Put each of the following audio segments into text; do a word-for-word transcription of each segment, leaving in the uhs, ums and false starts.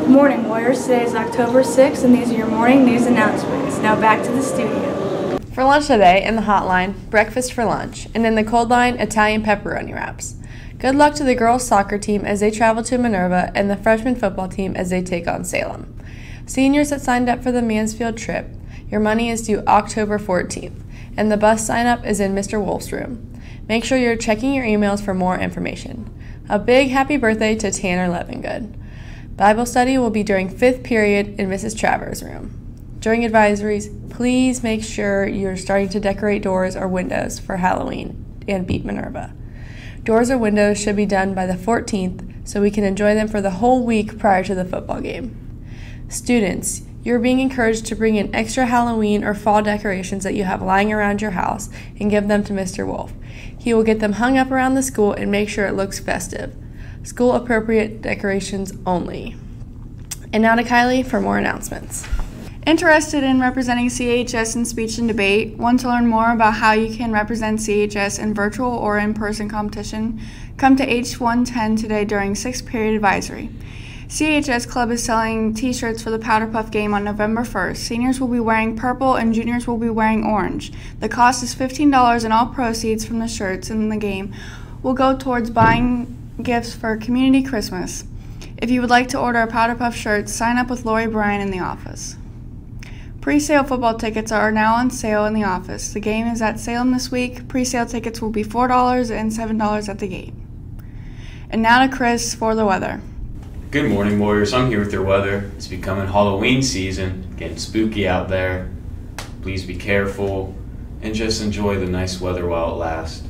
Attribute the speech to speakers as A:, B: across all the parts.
A: Morning Warriors, today is October sixth and these are your morning news announcements. Now back to the studio.
B: For lunch today, in the hot line, breakfast for lunch, and in the cold line, Italian pepperoni wraps. Good luck to the girls' soccer team as they travel to Minerva and the freshman football team as they take on Salem. Seniors that signed up for the Mansfield trip, your money is due October fourteenth, and the bus sign-up is in Mister Wolf's room. Make sure you're checking your emails for more information. A big happy birthday to Tanner Levengood. Bible study will be during fifth period in Missus Travers' room. During advisories, please make sure you're starting to decorate doors or windows for Halloween and beat Minerva. Doors or windows should be done by the fourteenth so we can enjoy them for the whole week prior to the football game. Students, you're being encouraged to bring in extra Halloween or fall decorations that you have lying around your house and give them to Mister Wolf. He will get them hung up around the school and make sure it looks festive. School-appropriate decorations only. And now to Kylie for more announcements.
C: Interested in representing C H S in speech and debate? Want to learn more about how you can represent C H S in virtual or in-person competition? Come to H one ten today during sixth period advisory. C H S Club is selling t-shirts for the Powder Puff game on November first. Seniors will be wearing purple and juniors will be wearing orange. The cost is fifteen dollars and all proceeds from the shirts in the game will go towards buying gifts for community Christmas. If you would like to order a Powder Puff shirt, sign up with Lori Bryan in the office. Pre-sale football tickets are now on sale in the office. The game is at Salem this week. Pre-sale tickets will be four dollars and seven dollars at the gate. And now to Chris for the weather.
D: Good morning, Warriors. I'm here with your weather. It's becoming Halloween season, getting spooky out there. Please be careful and just enjoy the nice weather while it lasts.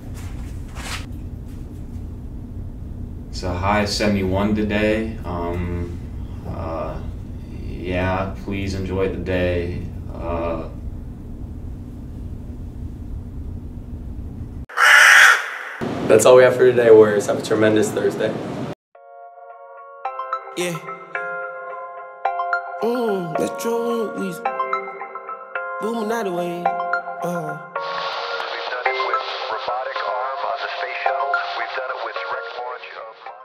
D: It's a high of seventy-one today. Um, uh, yeah, please enjoy the day. Uh,
E: That's all we have for today, Warriors. Have a tremendous Thursday.
F: Yeah. Mmm, Metro Weezy. Boom, not away. Uh.